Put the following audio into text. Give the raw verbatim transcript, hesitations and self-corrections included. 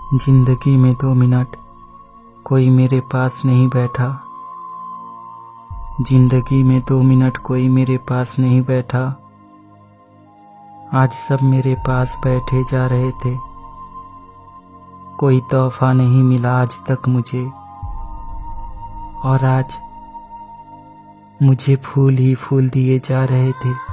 जिंदगी में दो मिनट कोई मेरे पास नहीं बैठा। जिंदगी में दो मिनट कोई मेरे पास नहीं बैठा। आज सब मेरे पास बैठे जा रहे थे। कोई तोहफा नहीं मिला आज तक मुझे, और आज मुझे फूल ही फूल दिए जा रहे थे।